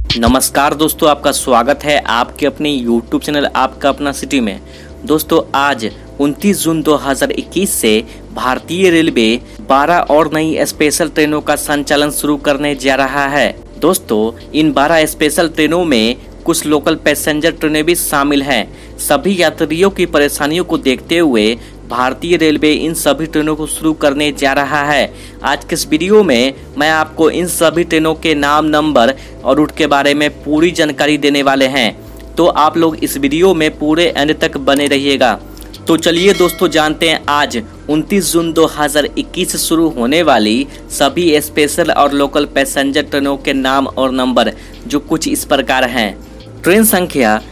नमस्कार दोस्तों, आपका स्वागत है आपके अपने YouTube चैनल आपका अपना सिटी में। दोस्तों आज 29 जून 2021 से भारतीय रेलवे 12 और नई स्पेशल ट्रेनों का संचालन शुरू करने जा रहा है। दोस्तों इन 12 स्पेशल ट्रेनों में कुछ लोकल पैसेंजर ट्रेनें भी शामिल हैं। सभी यात्रियों की परेशानियों को देखते हुए भारतीय रेलवे इन सभी ट्रेनों को शुरू करने जा रहा है। आज के इस वीडियो में मैं आपको इन सभी ट्रेनों के नाम, नंबर और रूट के बारे में पूरी जानकारी देने वाले हैं, तो आप लोग इस वीडियो में पूरे एंड तक बने रहिएगा। तो चलिए दोस्तों जानते हैं आज 29 जून 2021 से शुरू होने वाली सभी स्पेशल और लोकल पैसेंजर ट्रेनों के नाम और नंबर, जो कुछ इस प्रकार हैं। ट्रेन संख्या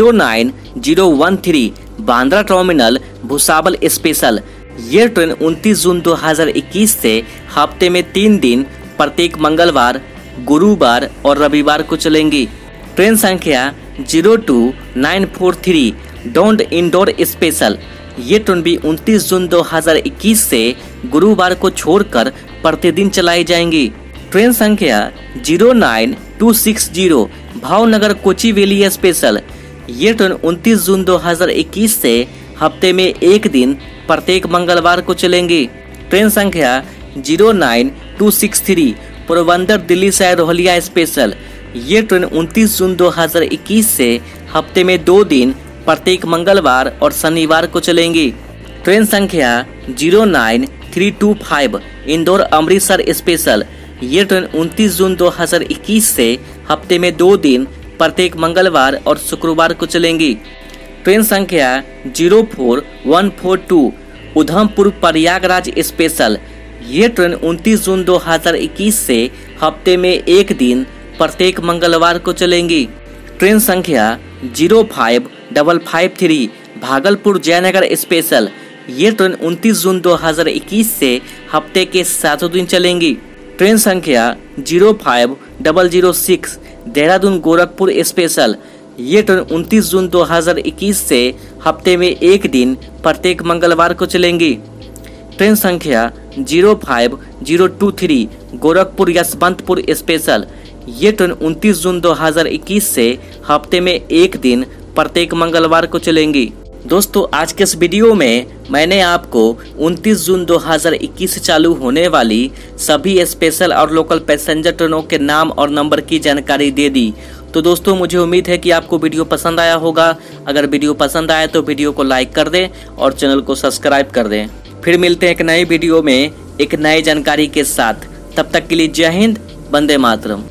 09013 बांद्रा टर्मिनल भुसावल स्पेशल। ये ट्रेन 29 जून 2021 से हफ्ते में 3 दिन प्रत्येक मंगलवार, गुरुवार और रविवार को चलेंगी। ट्रेन संख्या 02943 डोंड इंदौर स्पेशल। ये ट्रेन भी 29 जून 2021 से गुरुवार को छोड़कर प्रतिदिन चलाई जाएंगी। ट्रेन संख्या 09260 भावनगर कोचीवेली स्पेशल। ये ट्रेन 29 जून 2021 से हफ्ते में 1 दिन प्रत्येक मंगलवार को चलेंगी। ट्रेन संख्या 09263 पोरबंदर दिल्ली से रोहलिया स्पेशल। ये ट्रेन 29 जून 2021 से हफ्ते में 2 दिन प्रत्येक मंगलवार और शनिवार को चलेंगी। ट्रेन संख्या 09325 इंदौर अमृतसर स्पेशल। ये ट्रेन 29 जून 2021 से हफ्ते में 2 दिन प्रत्येक मंगलवार और शुक्रवार को चलेंगी। ट्रेन संख्या 04142 उधमपुर प्रयागराज स्पेशल। ये ट्रेन 29 जून 2021 से हफ्ते में 1 दिन प्रत्येक मंगलवार को चलेंगी। ट्रेन संख्या 05553 भागलपुर जयनगर स्पेशल। ये ट्रेन 29 जून 2021 से हफ्ते के 7 दिन चलेंगी। ट्रेन संख्या 05006 देहरादून गोरखपुर स्पेशल। ये ट्रेन 29 जून 2021 से हफ्ते में 1 दिन प्रत्येक मंगलवार को चलेंगी। ट्रेन संख्या 05023 गोरखपुर यशवंतपुर स्पेशल। ये ट्रेन 29 जून 2021 से हफ्ते में 1 दिन प्रत्येक मंगलवार को चलेंगी। दोस्तों आज के इस वीडियो में मैंने आपको 29 जून 2021 से चालू होने वाली सभी स्पेशल और लोकल पैसेंजर ट्रेनों के नाम और नंबर की जानकारी दे दी। तो दोस्तों मुझे उम्मीद है कि आपको वीडियो पसंद आया होगा। अगर वीडियो पसंद आया तो वीडियो को लाइक कर दें और चैनल को सब्सक्राइब कर दें। फिर मिलते हैं एक नई वीडियो में एक नई जानकारी के साथ। तब तक के लिए जय हिंद, वंदे मातरम।